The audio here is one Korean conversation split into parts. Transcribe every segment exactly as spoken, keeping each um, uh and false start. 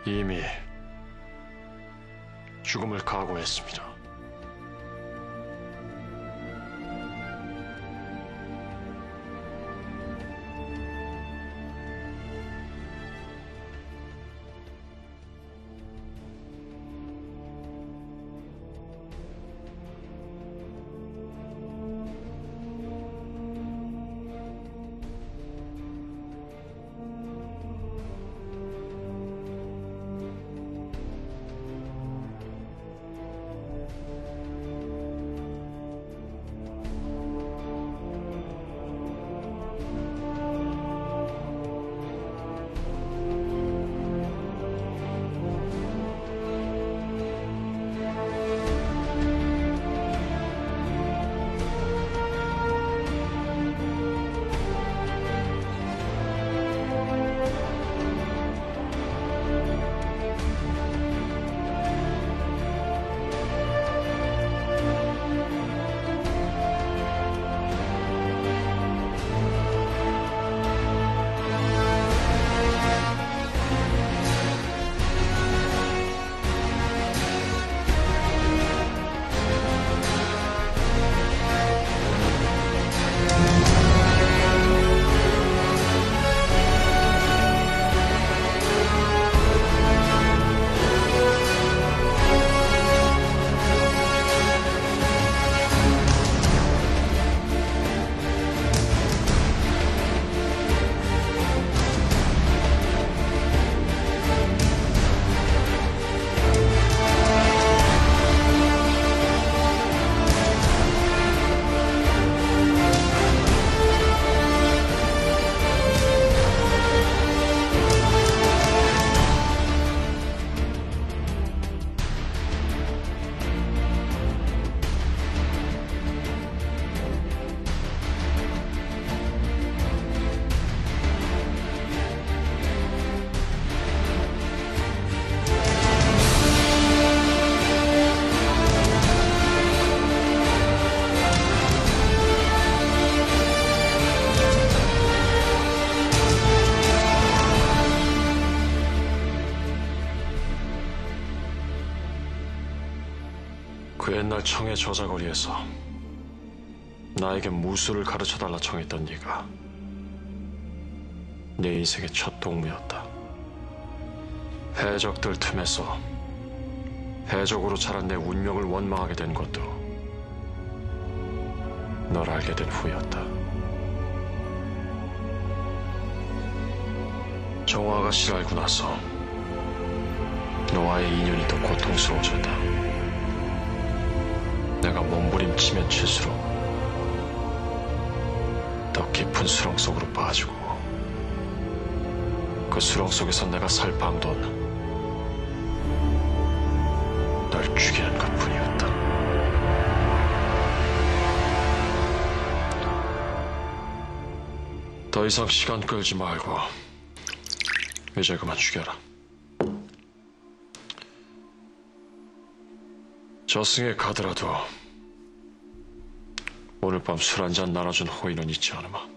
이미 죽음을 각오했습니다. 그 옛날 청해 저자거리에서 나에게 무술을 가르쳐달라 청했던 네가 내 인생의 첫 동무였다. 해적들 틈에서 해적으로 자란 내 운명을 원망하게 된 것도 널 알게 된 후였다. 정화 아가씨를 알고 나서 너와의 인연이 더 고통스러워졌다. 내가 몸부림치면 칠수록 더 깊은 수렁 속으로 빠지고 그 수렁 속에서 내가 살 방도는 널 죽이는 것뿐이었다. 더 이상 시간 끌지 말고 이제 그만 죽여라. 저승에 가더라도 오늘 밤 술 한잔 나눠준 호의는 잊지 않으마.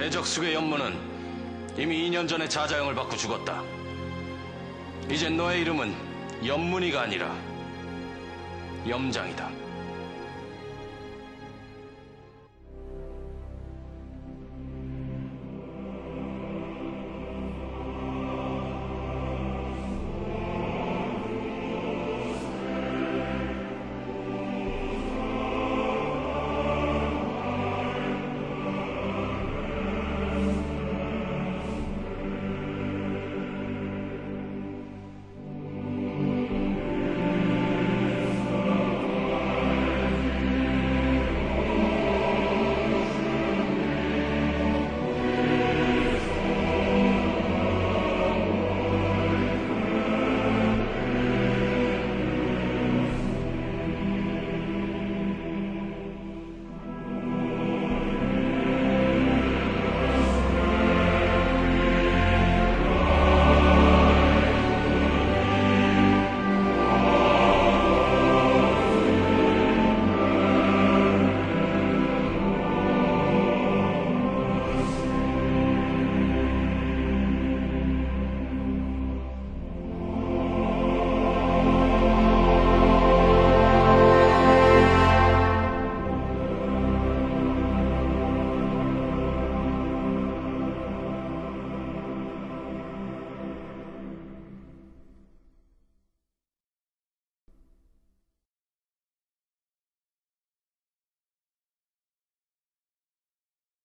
해적숙의 연문은 이미 이 년 전에 자자형을 받고 죽었다. 이젠 너의 이름은 연문이가 아니라 염장이다.